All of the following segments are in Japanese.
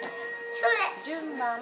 順番。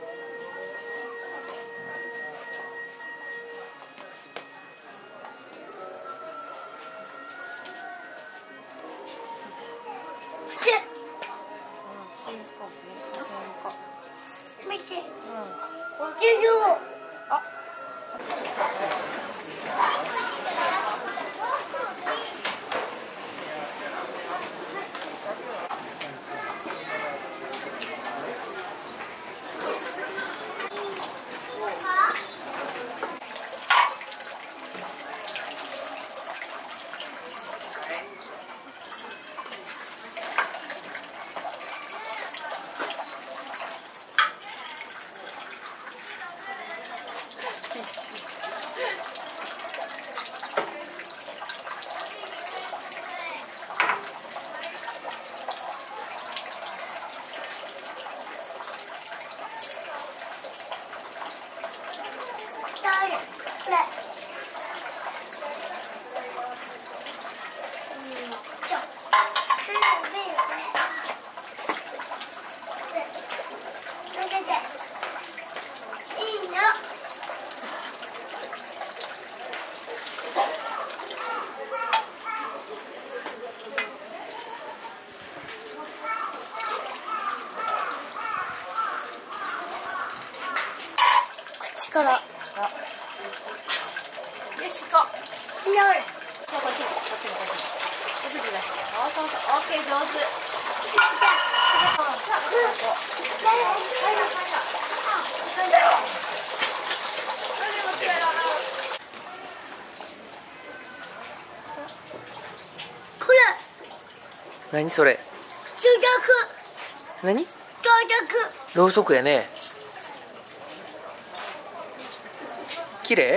から。よし、行こう。じゃあこっちも、こっちも、こっちも。こっちもね。そうそうそう、オッケー、上手。これ。 何それ。何？ろうそくやね。綺麗？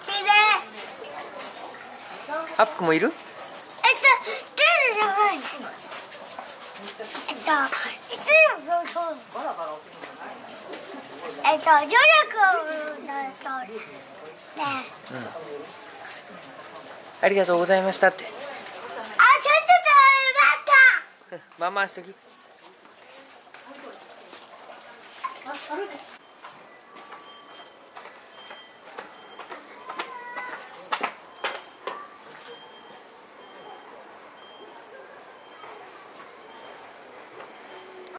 アップもいる？ありがとうございましたって。まあまあしとき。